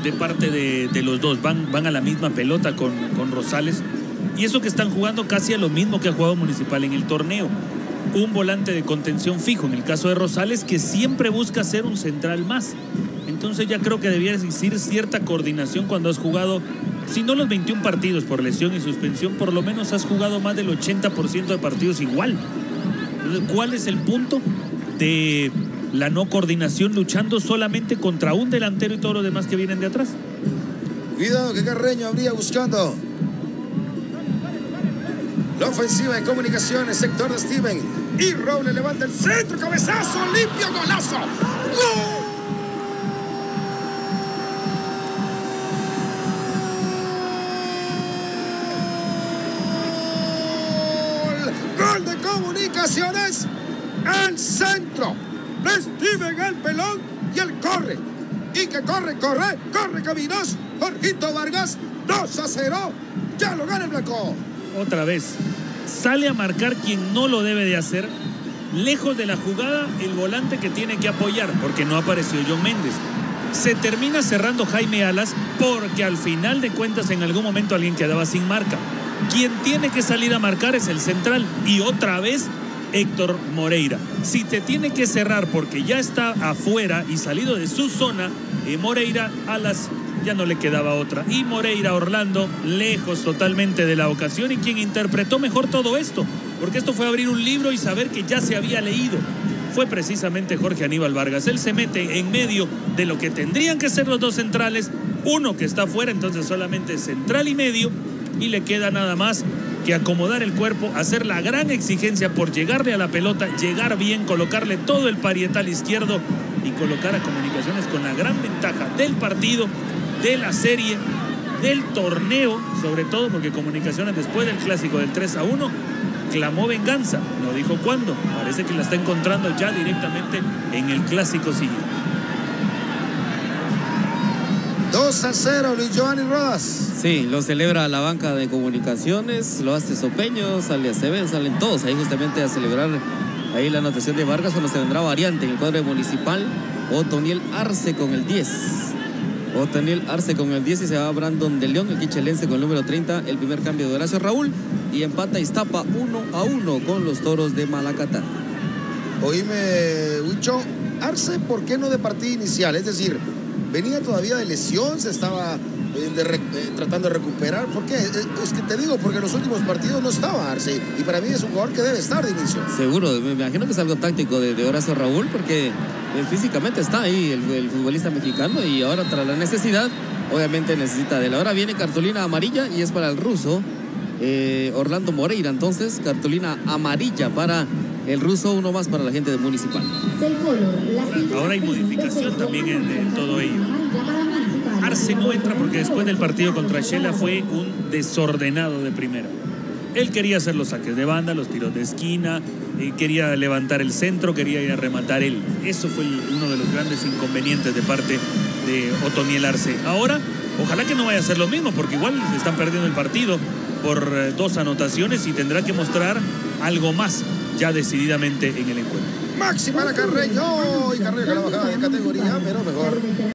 de parte de los dos. Van a la misma pelota con Rosales. Y eso que están jugando casi a lo mismo que ha jugado Municipal en el torneo. Un volante de contención fijo, en el caso de Rosales, que siempre busca ser un central más. Entonces ya creo que debía existir cierta coordinación cuando has jugado, si no los 21 partidos por lesión y suspensión, por lo menos has jugado más del 80% de partidos igual. Entonces, ¿cuál es el punto de la no coordinación luchando solamente contra un delantero y todos los demás que vienen de atrás? Cuidado que Carreño habría buscando la ofensiva de Comunicaciones, sector de Steven. Y Roble levanta el centro, cabezazo, limpio, golazo. ¡Gol! Gol de Comunicaciones. El centro de Steven el pelón. Y él corre. Y que corre Caminos. Jorgito Vargas, 2-0. Ya lo gana el blanco. Otra vez, sale a marcar quien no lo debe de hacer. Lejos de la jugada, el volante que tiene que apoyar, porque no apareció John Méndez. Se termina cerrando Jaime Alas, porque al final de cuentas en algún momento alguien quedaba sin marca. Quien tiene que salir a marcar es el central. Y otra vez Héctor Moreira. Si te tiene que cerrar porque ya está afuera y salido de su zona, Moreira, Alas ya no le quedaba otra. Y Moreira, Orlando, lejos totalmente de la ocasión, y quien interpretó mejor todo esto, porque esto fue abrir un libro y saber que ya se había leído, fue precisamente Jorge Aníbal Vargas. Él se mete en medio de lo que tendrían que ser los dos centrales, uno que está afuera, entonces solamente central y medio, y le queda nada más que acomodar el cuerpo, hacer la gran exigencia por llegarle a la pelota, llegar bien, colocarle todo el parietal izquierdo y colocar a Comunicaciones con la gran ventaja del partido, de la serie, del torneo, sobre todo porque Comunicaciones después del clásico del 3-1 clamó venganza, no dijo cuándo, parece que la está encontrando ya directamente en el clásico siguiente. 2-0, Luis Giovanni Rodas. Sí, lo celebra la banca de Comunicaciones, lo hace Sopeño, sale Aceven, salen todos ahí justamente a celebrar ahí la anotación de Vargas, cuando se vendrá variante en el cuadro Municipal. Otoniel Arce con el 10. Otoniel Arce con el 10 y se va Brandon de León, el quichelense con el número 30, el primer cambio de Horacio Raúl, y empata Iztapa 1-1 con los Toros de Malacatán. Oíme, Huicho, Arce, ¿por qué no de partida inicial? Es decir, venía todavía de lesión, se estaba tratando de recuperar. ¿Por qué? Es que te digo, porque en los últimos partidos no estaba Arce, y para mí es un jugador que debe estar de inicio. Seguro, me imagino que es algo táctico de Horacio Raúl, porque físicamente está ahí el futbolista mexicano, y ahora tras la necesidad, obviamente necesita de él. Ahora viene cartulina amarilla y es para el ruso Orlando Moreira. Entonces, cartulina amarilla para el ruso, uno más para la gente de Municipal. Ahora hay modificación también en todo ello. Arce no entra porque después del partido contra Shela fue un desordenado de primera. Él quería hacer los saques de banda, los tiros de esquina, quería levantar el centro, quería ir a rematar él. Eso fue uno de los grandes inconvenientes de parte de Otoniel Arce. Ahora, ojalá que no vaya a ser lo mismo, porque igual están perdiendo el partido por 2 anotaciones y tendrá que mostrar algo más ya decididamente en el encuentro. Máxima la Carreño, y Carreño que la bajada de categoría, pero mejor